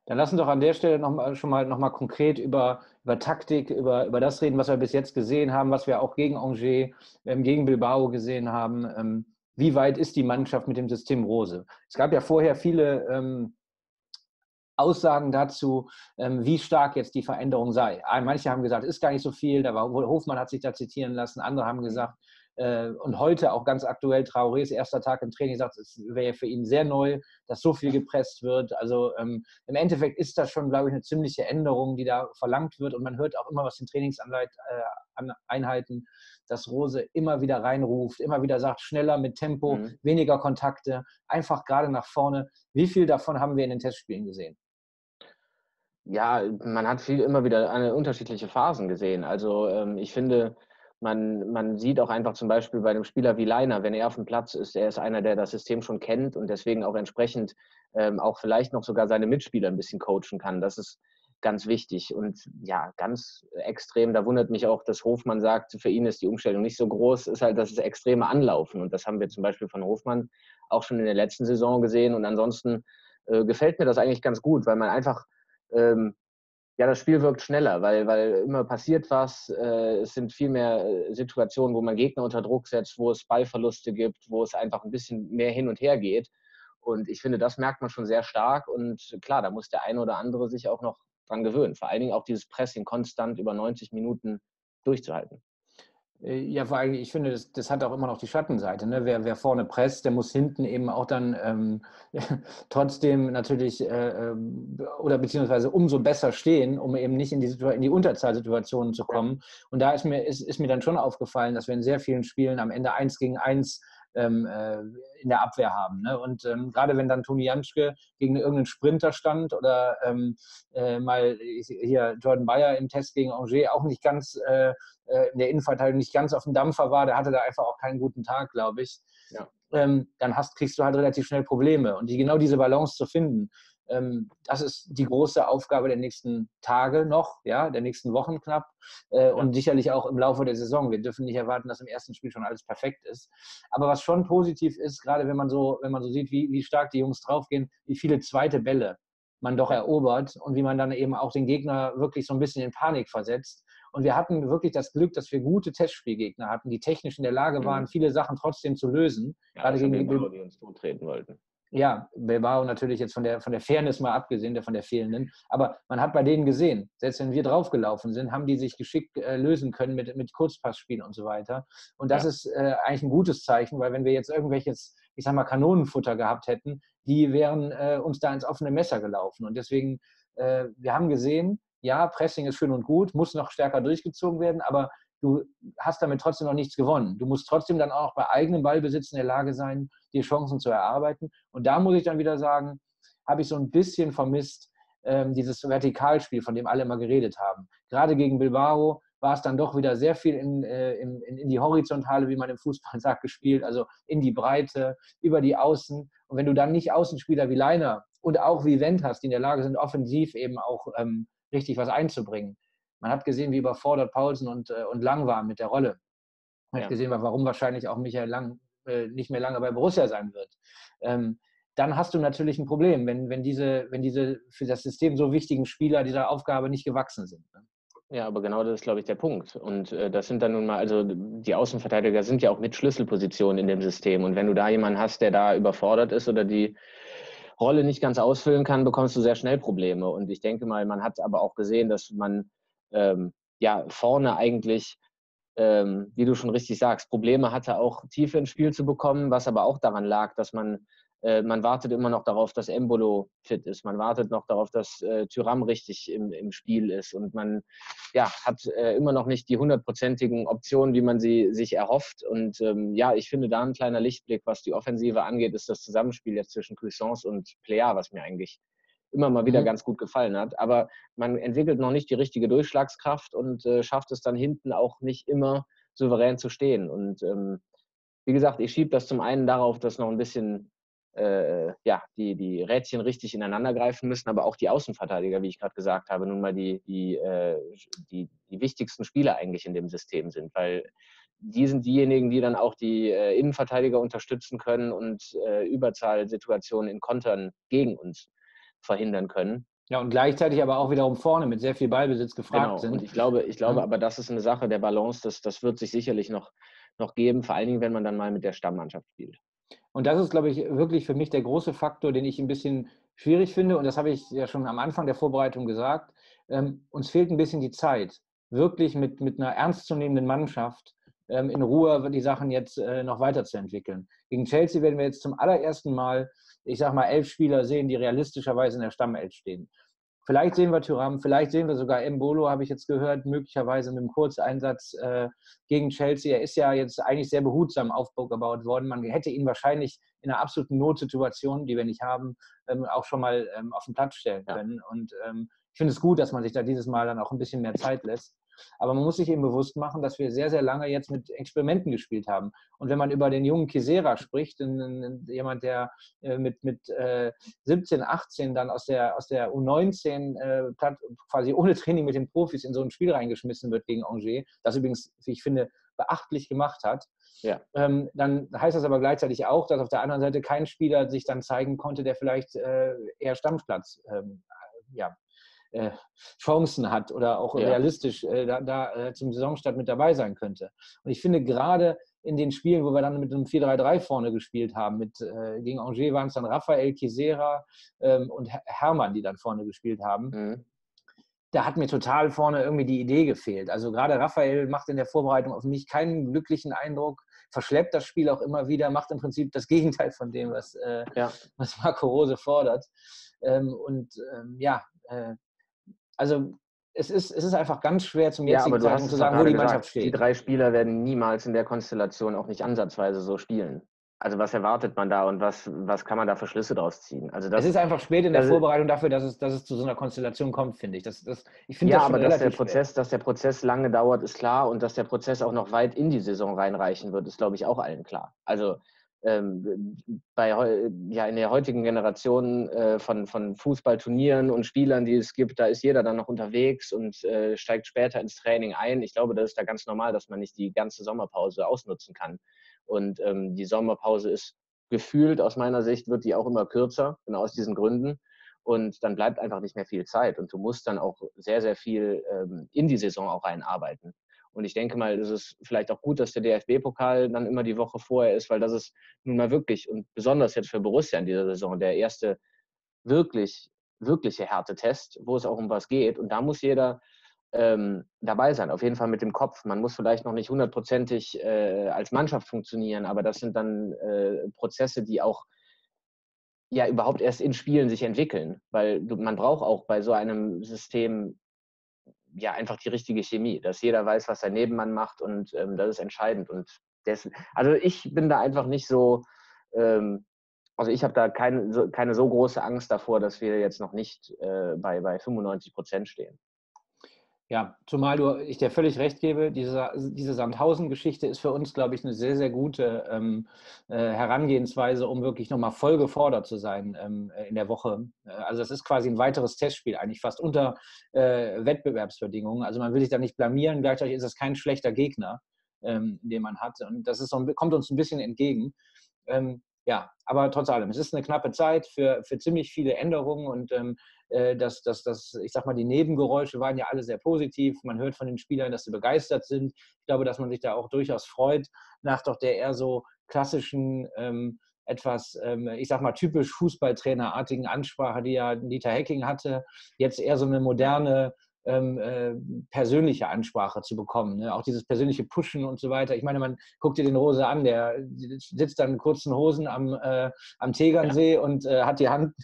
Dann lassen doch an der Stelle noch mal konkret über Taktik, über das reden, was wir bis jetzt gesehen haben, was wir auch gegen Angers, gegen Bilbao gesehen haben. Wie weit ist die Mannschaft mit dem System Rose? Es gab ja vorher viele Aussagen dazu, wie stark jetzt die Veränderung sei. Manche haben gesagt, ist gar nicht so viel. Hofmann hat sich da zitieren lassen. Andere haben gesagt, und heute auch ganz aktuell, Traorés erster Tag im Training sagt, es wäre für ihn sehr neu, dass so viel gepresst wird. Also im Endeffekt ist das schon, glaube ich, eine ziemliche Änderung, die da verlangt wird. Und man hört auch immer aus den Trainingseinheiten, dass Rose immer wieder reinruft, immer wieder sagt, schneller mit Tempo, weniger Kontakte, einfach gerade nach vorne. Wie viel davon haben wir in den Testspielen gesehen? Ja, man hat immer wieder unterschiedliche Phasen gesehen. Also, ich finde, man sieht auch einfach zum Beispiel bei einem Spieler wie Lainer, wenn er auf dem Platz ist, er ist einer, der das System schon kennt und deswegen auch entsprechend, auch vielleicht noch sogar seine Mitspieler ein bisschen coachen kann. Das ist ganz wichtig und ja, ganz extrem, da wundert mich auch, dass Hofmann sagt, für ihn ist die Umstellung nicht so groß, ist halt das extreme Anlaufen und das haben wir zum Beispiel von Hofmann auch schon in der letzten Saison gesehen und ansonsten, gefällt mir das eigentlich ganz gut, weil man einfach ja, das Spiel wirkt schneller, weil immer passiert was. Es sind viel mehr Situationen, wo man Gegner unter Druck setzt, wo es Ballverluste gibt, wo es einfach ein bisschen mehr hin und her geht. Und ich finde, das merkt man schon sehr stark. Und klar, da muss der eine oder andere sich auch noch dran gewöhnen. Vor allen Dingen auch dieses Pressing konstant über 90 Minuten durchzuhalten. Ja, vor allem, ich finde, das hat auch immer noch die Schattenseite. Ne? Wer vorne presst, der muss hinten eben auch dann trotzdem natürlich oder beziehungsweise umso besser stehen, um eben nicht in die Unterzahlsituationen zu Ja. kommen. Und da ist mir dann schon aufgefallen, dass wir in sehr vielen Spielen am Ende 1 gegen 1 in der Abwehr haben. Ne? Und gerade wenn dann Toni Janschke gegen irgendeinen Sprinter stand oder mal hier Jordan Bayer im Test gegen Angers auch nicht ganz in der Innenverteidigung nicht ganz auf dem Dampfer war, der hatte da einfach auch keinen guten Tag, glaube ich. Ja. Dann kriegst du halt relativ schnell Probleme. Und genau diese Balance zu finden, das ist die große Aufgabe der nächsten Tage noch, ja, der nächsten Wochen knapp Ja. und sicherlich auch im Laufe der Saison. Wir dürfen nicht erwarten, dass im ersten Spiel schon alles perfekt ist. Aber was schon positiv ist, gerade wenn man so sieht, wie stark die Jungs draufgehen, wie viele zweite Bälle man doch Ja. erobert und wie man dann eben auch den Gegner wirklich so ein bisschen in Panik versetzt. Und wir hatten wirklich das Glück, dass wir gute Testspielgegner hatten, die technisch in der Lage waren, Mhm. viele Sachen trotzdem zu lösen. Ja, Gerade außer gegen Bilbao, die uns treten wollten. ja, Bilbao natürlich jetzt von der Fairness mal abgesehen, von der fehlenden. Aber man hat bei denen gesehen, selbst wenn wir draufgelaufen sind, haben die sich geschickt lösen können mit Kurzpassspielen und so weiter. Und das Ja. ist eigentlich ein gutes Zeichen, weil wenn wir jetzt irgendwelches, ich sag mal, Kanonenfutter gehabt hätten, die wären uns da ins offene Messer gelaufen. Und deswegen, wir haben gesehen, ja, Pressing ist schön und gut, muss noch stärker durchgezogen werden, aber du hast damit trotzdem noch nichts gewonnen. Du musst trotzdem dann auch bei eigenem Ballbesitz in der Lage sein, dir Chancen zu erarbeiten. Und da muss ich dann wieder sagen, habe ich so ein bisschen vermisst, dieses Vertikalspiel, von dem alle immer geredet haben. Gerade gegen Bilbao war es dann doch wieder sehr viel in die Horizontale, wie man im Fußball sagt, gespielt, also in die Breite, über die Außen. Und wenn du dann nicht Außenspieler wie Leiner und auch wie Wendt hast, die in der Lage sind, offensiv eben auch richtig was einzubringen. Man hat gesehen, wie überfordert Paulsen und Lang waren mit der Rolle. Man hat Ja. gesehen, warum wahrscheinlich auch Michael Lang nicht mehr lange bei Borussia sein wird. Ähm, dann hast du natürlich ein Problem, wenn diese für das System so wichtigen Spieler dieser Aufgabe nicht gewachsen sind. Ne? Ja, aber genau das ist, glaube ich, der Punkt. Und das sind dann nun mal, also die Außenverteidiger sind ja auch mit Schlüsselpositionen in dem System. Und wenn du da jemanden hast, der da überfordert ist oder die Rolle nicht ganz ausfüllen kann, bekommst du sehr schnell Probleme. Und ich denke mal, man hat aber auch gesehen, dass man ja vorne eigentlich, wie du schon richtig sagst, Probleme hatte, auch Tiefe ins Spiel zu bekommen, was aber auch daran lag, dass man wartet immer noch darauf, dass Embolo fit ist. Man wartet noch darauf, dass Thuram richtig im Spiel ist. Und man ja, hat immer noch nicht die 100%igen Optionen, wie man sie sich erhofft. Und ja, ich finde da ein kleiner Lichtblick, was die Offensive angeht, ist das Zusammenspiel jetzt zwischen Cuisance und Plea, was mir eigentlich immer mal wieder Mhm. ganz gut gefallen hat. Aber man entwickelt noch nicht die richtige Durchschlagskraft und schafft es dann hinten auch nicht immer souverän zu stehen. Und wie gesagt, ich schiebe das zum einen darauf, dass noch ein bisschen ja, die Rädchen richtig ineinander greifen müssen, aber auch die Außenverteidiger, wie ich gerade gesagt habe, nun mal die wichtigsten Spieler eigentlich in dem System sind, weil die sind diejenigen, die dann auch die Innenverteidiger unterstützen können und Überzahlsituationen in Kontern gegen uns verhindern können. Ja, und gleichzeitig aber auch wiederum vorne mit sehr viel Ballbesitz gefragt Genau. sind. Und ich glaube, aber das ist eine Sache der Balance, das wird sich sicherlich noch geben, vor allen Dingen, wenn man dann mal mit der Stammmannschaft spielt. Und das ist, glaube ich, wirklich für mich der große Faktor, den ich ein bisschen schwierig finde. Und das habe ich ja schon am Anfang der Vorbereitung gesagt. Uns fehlt ein bisschen die Zeit, wirklich mit einer ernstzunehmenden Mannschaft in Ruhe die Sachen jetzt noch weiterzuentwickeln. Gegen Chelsea werden wir jetzt zum allerersten Mal, ich sage mal, 11 Spieler sehen, die realistischerweise in der Stammelf stehen. Vielleicht sehen wir Thuram, vielleicht sehen wir sogar Embolo, habe ich jetzt gehört, möglicherweise mit einem Kurzeinsatz gegen Chelsea. Er ist ja jetzt eigentlich sehr behutsam aufgebaut worden. Man hätte ihn wahrscheinlich in einer absoluten Notsituation, die wir nicht haben, auch schon mal auf den Platz stellen können. Und ich finde es gut, dass man sich da dieses Mal dann auch ein bisschen mehr Zeit lässt. Aber man muss sich eben bewusst machen, dass wir sehr, sehr lange jetzt mit Experimenten gespielt haben. Und wenn man über den jungen Kisera spricht, jemand, der mit 17, 18 dann aus der U19 quasi ohne Training mit den Profis in so ein Spiel reingeschmissen wird gegen Angers, das übrigens, wie ich finde, beachtlich gemacht hat, dann heißt das aber gleichzeitig auch, dass auf der anderen Seite kein Spieler sich dann zeigen konnte, der vielleicht eher Stammplatz Chancen hat oder auch realistisch zum Saisonstart mit dabei sein könnte. Und ich finde gerade in den Spielen, wo wir dann mit einem 4-3-3 vorne gespielt haben, gegen Angers waren es dann Raphael, Kisera und Hermann, die dann vorne gespielt haben. Da hat mir total vorne irgendwie die Idee gefehlt. Also gerade Raphael macht in der Vorbereitung auf mich keinen glücklichen Eindruck, verschleppt das Spiel auch immer wieder, macht im Prinzip das Gegenteil von dem, was Marco Rose fordert. Also es ist einfach ganz schwer zum jetzigen Zeitpunkt zu sagen, wo die Mannschaft steht. Die 3 Spieler werden niemals in der Konstellation auch nicht ansatzweise so spielen. Also was erwartet man da und was kann man da für Schlüsse draus ziehen? Also es ist einfach spät in der Vorbereitung dafür, dass es zu so einer Konstellation kommt, finde ich. Ich finde das schon relativ spät. Dass der Prozess lange dauert, ist klar. Und dass der Prozess auch noch weit in die Saison reinreichen wird, ist, glaube ich, auch allen klar. Also in der heutigen Generation von Fußballturnieren und Spielern, die es gibt, da ist jeder dann noch unterwegs und steigt später ins Training ein. Ich glaube, das ist da ganz normal, dass man nicht die ganze Sommerpause ausnutzen kann. Und die Sommerpause ist gefühlt, aus meiner Sicht, wird die auch immer kürzer, genau aus diesen Gründen. Und dann bleibt einfach nicht mehr viel Zeit. Und du musst dann auch sehr, sehr viel in die Saison auch reinarbeiten. Und ich denke mal, es ist vielleicht auch gut, dass der DFB-Pokal dann immer die Woche vorher ist, weil das ist nun mal wirklich, und besonders jetzt für Borussia in dieser Saison, der erste wirkliche Härtetest, wo es auch um was geht. Und da muss jeder dabei sein, auf jeden Fall mit dem Kopf. Man muss vielleicht noch nicht hundertprozentig als Mannschaft funktionieren, aber das sind dann Prozesse, die auch überhaupt erst in Spielen sich entwickeln, weil man braucht auch bei so einem System einfach die richtige Chemie, dass jeder weiß, was sein Nebenmann macht und das ist entscheidend. Und also ich bin da einfach nicht so, also ich habe da keine so große Angst davor, dass wir jetzt noch nicht bei 95% stehen. Ja, zumal ich dir völlig recht gebe, diese Sandhausen-Geschichte ist für uns, glaube ich, eine sehr, sehr gute Herangehensweise, um wirklich nochmal voll gefordert zu sein in der Woche. Also das ist quasi ein weiteres Testspiel, eigentlich fast unter Wettbewerbsbedingungen. Also man will sich da nicht blamieren, gleichzeitig ist es kein schlechter Gegner, den man hat. Und das kommt uns ein bisschen entgegen. Aber trotz allem, es ist eine knappe Zeit für ziemlich viele Änderungen und ich sag mal, die Nebengeräusche waren ja alle sehr positiv. Man hört von den Spielern, dass sie begeistert sind. Ich glaube, dass man sich da auch durchaus freut, nach doch der eher so klassischen, ich sag mal, typisch Fußballtrainerartigen Ansprache, die ja Dieter Hecking hatte, jetzt eher so eine moderne, persönliche Ansprache zu bekommen. Ne? Auch dieses persönliche Pushen und so weiter. Ich meine, man guckt dir den Rose an, der sitzt dann in kurzen Hosen am Tegernsee und hat die Hand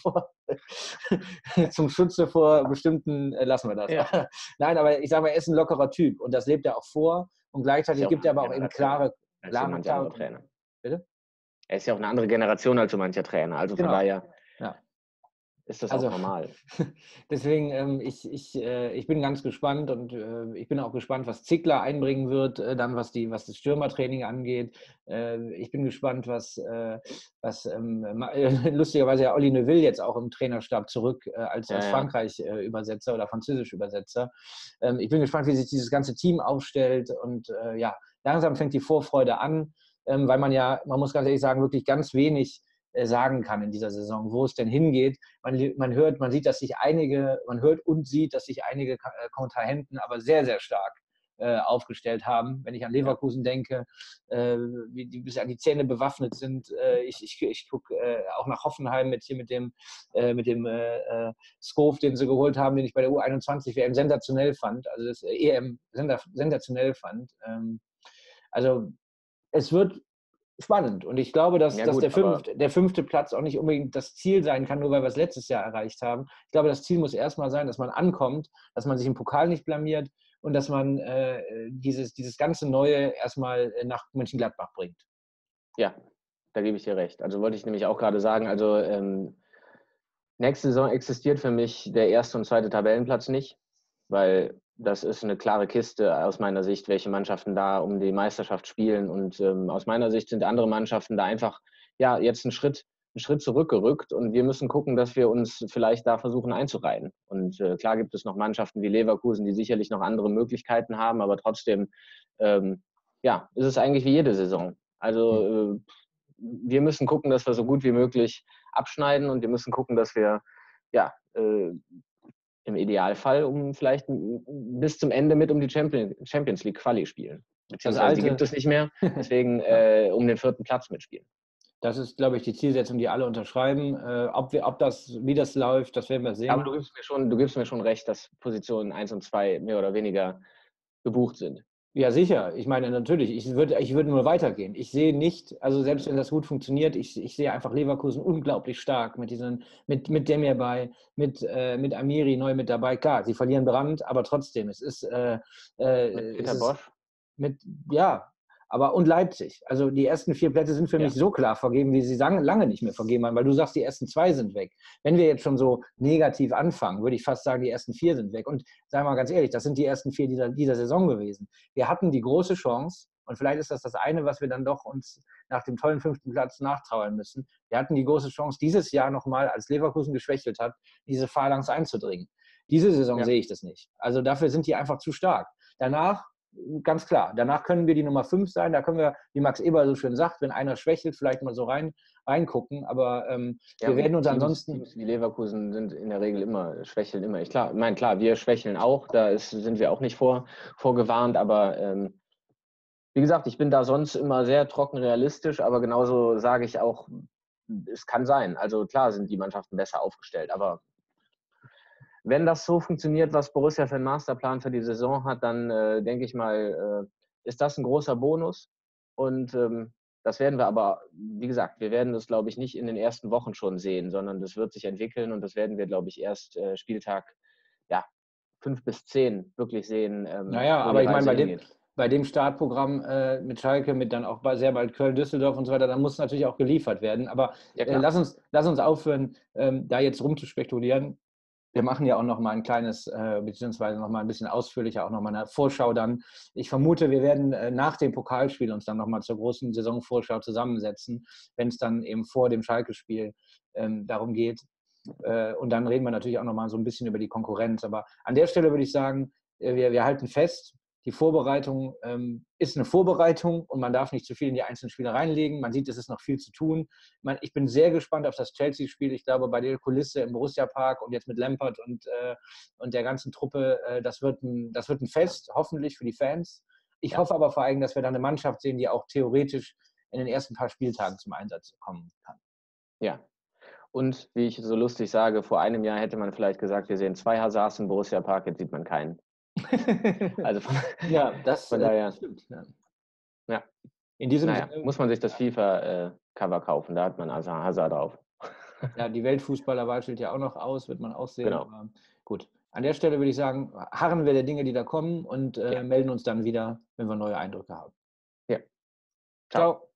zum Schutze vor bestimmten, lassen wir das. Ja. Nein, aber ich sage mal, er ist ein lockerer Typ und das lebt er auch vor und gleichzeitig gibt er aber auch eben klare Trainer. Bitte? Er ist ja auch eine andere Generation als so mancher Trainer, also von daher ist das auch normal. Deswegen, ich bin ganz gespannt und ich bin auch gespannt, was Zickler einbringen wird, dann was das Stürmertraining angeht. Ich bin gespannt, was lustigerweise ja Olli Neuville jetzt auch im Trainerstab zurück als Frankreich-Übersetzer oder Französisch-Übersetzer. Ich bin gespannt, wie sich dieses ganze Team aufstellt und langsam fängt die Vorfreude an, weil man muss ganz ehrlich sagen, wirklich ganz wenig sagen kann in dieser Saison, wo es denn hingeht. Man hört und sieht, dass sich einige Kontrahenten aber sehr, sehr stark aufgestellt haben. Wenn ich an Leverkusen denke, wie die bis an die Zähne bewaffnet sind. Ich gucke auch nach Hoffenheim mit dem Skov, den sie geholt haben, den ich bei der U21 WM sensationell fand, also das EM sensationell fand. Also es wird spannend. Und ich glaube, dass der fünfte Platz auch nicht unbedingt das Ziel sein kann, nur weil wir es letztes Jahr erreicht haben. Ich glaube, das Ziel muss erstmal sein, dass man ankommt, dass man sich im Pokal nicht blamiert und dass man dieses ganze Neue erstmal nach Mönchengladbach bringt. Ja, da gebe ich dir recht. Also wollte ich nämlich auch gerade sagen, also nächste Saison existiert für mich der erste und zweite Tabellenplatz nicht, weil das ist eine klare Kiste aus meiner Sicht, welche Mannschaften da um die Meisterschaft spielen. Und aus meiner Sicht sind andere Mannschaften da einfach jetzt einen Schritt zurückgerückt. Und wir müssen gucken, dass wir uns vielleicht da versuchen einzureihen. Und klar gibt es noch Mannschaften wie Leverkusen, die sicherlich noch andere Möglichkeiten haben, aber trotzdem ist es eigentlich wie jede Saison. Also wir müssen gucken, dass wir so gut wie möglich abschneiden und wir müssen gucken, dass wir im Idealfall vielleicht bis zum Ende mit um die Champions League Quali spielen. Beziehungsweise die gibt es nicht mehr, deswegen um den 4. Platz mitspielen. Das ist, glaube ich, die Zielsetzung, die alle unterschreiben. Wie das läuft, das werden wir sehen. Aber du gibst mir schon recht, dass Positionen 1 und 2 mehr oder weniger gebucht sind. Ja, sicher. Ich meine, natürlich, ich würde nur weitergehen. Ich sehe nicht, also selbst wenn das gut funktioniert, ich sehe einfach Leverkusen unglaublich stark mit Demirbay, mit Amiri neu mit dabei. Klar, sie verlieren Brandt, aber trotzdem, es ist mit Peter Bosch. Und Leipzig. Also die ersten 4 Plätze sind für mich so klar vergeben, wie sie lange nicht mehr vergeben haben, weil du sagst, die ersten 2 sind weg. Wenn wir jetzt schon so negativ anfangen, würde ich fast sagen, die ersten 4 sind weg. Und sagen wir mal ganz ehrlich, das sind die ersten 4 dieser Saison gewesen. Wir hatten die große Chance, und vielleicht ist das eine, was wir dann doch uns nach dem tollen 5. Platz nachtrauern müssen. Wir hatten die große Chance, dieses Jahr nochmal, als Leverkusen geschwächelt hat, diese Phalanx einzudringen. Diese Saison sehe ich das nicht. Also dafür sind die einfach zu stark. Danach ganz klar. Danach können wir die Nummer 5 sein. Da können wir, wie Max Eberl so schön sagt, wenn einer schwächelt, vielleicht mal so reingucken. Aber wir werden uns ansonsten... Teams wie Leverkusen sind in der Regel schwächeln immer. Klar, wir schwächeln auch. Da sind wir auch nicht vorgewarnt. Aber wie gesagt, ich bin da sonst immer sehr trocken realistisch. Aber genauso sage ich auch, es kann sein. Also klar sind die Mannschaften besser aufgestellt. Aber wenn das so funktioniert, was Borussia für einen Masterplan für die Saison hat, dann denke ich mal, ist das ein großer Bonus. Und das werden wir aber, wie gesagt, wir werden das, glaube ich, nicht in den ersten Wochen schon sehen, sondern das wird sich entwickeln und das werden wir, glaube ich, erst Spieltag 5 bis 10 wirklich sehen. Aber ich meine, bei dem Startprogramm mit Schalke, mit dann auch sehr bald Köln, Düsseldorf und so weiter, da muss natürlich auch geliefert werden. Aber lass uns aufhören, da jetzt rumzuspekulieren. Wir machen ja auch noch mal ein kleines, beziehungsweise noch mal ein bisschen ausführlicher, auch noch mal eine Vorschau dann. Ich vermute, wir werden nach dem Pokalspiel uns dann noch mal zur großen Saisonvorschau zusammensetzen, wenn es dann eben vor dem Schalke-Spiel darum geht. Und dann reden wir natürlich auch noch mal so ein bisschen über die Konkurrenz. Aber an der Stelle würde ich sagen, wir halten fest, die Vorbereitung ist eine Vorbereitung und man darf nicht zu viel in die einzelnen Spiele reinlegen. Man sieht, es ist noch viel zu tun. Ich bin sehr gespannt auf das Chelsea-Spiel. Ich glaube, bei der Kulisse im Borussia-Park und jetzt mit Lampard und der ganzen Truppe, das wird ein Fest, hoffentlich für die Fans. Ich hoffe aber vor allem, dass wir da eine Mannschaft sehen, die auch theoretisch in den ersten paar Spieltagen zum Einsatz kommen kann. Ja. Und wie ich so lustig sage, vor einem Jahr hätte man vielleicht gesagt, wir sehen 2 Hazards im Borussia-Park, jetzt sieht man keinen. Also das stimmt. Ja. In diesem Sinne muss man sich das FIFA-Cover kaufen, da hat man also Hazard drauf. Ja, die Weltfußballerwahl steht ja auch noch aus, wird man auch sehen. Genau. Aber gut, an der Stelle würde ich sagen, harren wir der Dinge, die da kommen und melden uns dann wieder, wenn wir neue Eindrücke haben. Ja. Ciao.